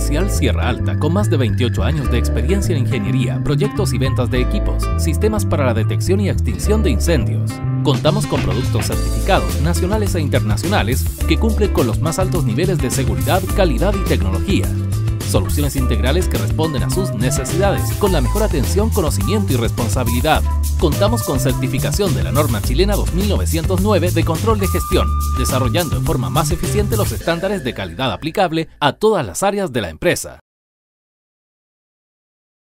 Comercial Sierra Alta, con más de 28 años de experiencia en ingeniería, proyectos y ventas de equipos, sistemas para la detección y extinción de incendios. Contamos con productos certificados nacionales e internacionales que cumplen con los más altos niveles de seguridad, calidad y tecnología. Soluciones integrales que responden a sus necesidades con la mejor atención, conocimiento y responsabilidad. Contamos con certificación de la norma chilena 2909 de control de gestión, desarrollando en forma más eficiente los estándares de calidad aplicable a todas las áreas de la empresa.